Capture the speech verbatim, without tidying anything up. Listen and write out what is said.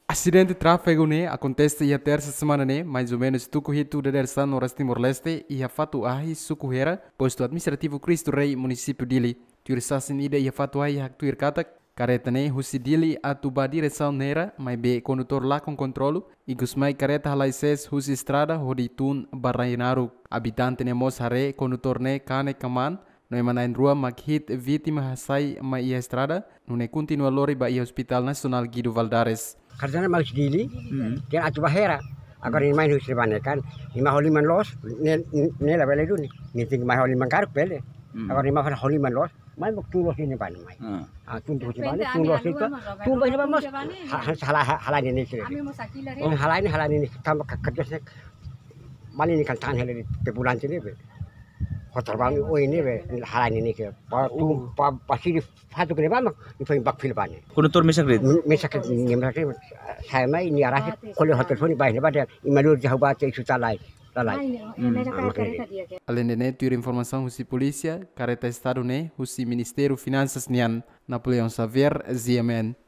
Acidente de tráfego né acontece e a terça semana né mais ou menos tuco hito da direção no Timor-Leste e a fato ahi sucuhera posto administrativo Cristo Rei município dili turisasin ida e a fato ahi hak tuir katak careta né husi dili atuba direção nera mai be condutor lá com controlo e gusmai careta halaises husi estrada hoditun barrainaru habitante né mos hare condutor né kane kaman no emanain rua makhit vítima hasai mai ia estrada no ne continua lori ba ia hospital nasional Guido Valdares. Karena mau dili, dia atu bahera. Agar ini main husi kan, lima holi man los, ne ne la bele duni, ni ting mai holi man karuk bele. Agar lima holi man los, mai bok tu los ini ban mai. Ah tu tu ban, tu los itu, tu ban ini mas, halah halah ini sih. Halah ini halah ini, tambah kerja sih. Mal ini kan tahan hele di bulan sini be. Hotel bang, oh ini be, halah ini ke. Pa tu pa pasti di satu kene bang, di paling bak fil ban. Kondutor misakrit. Misakrit ni misakrit. Saya mai ini arah kalau hotel phone baik lepas imalur jauh baca isu talai talai. Além de né, ter informação husi polícia, careta estado né, husi Ministério Finanças nian, Napoleão Xavier, Z M N.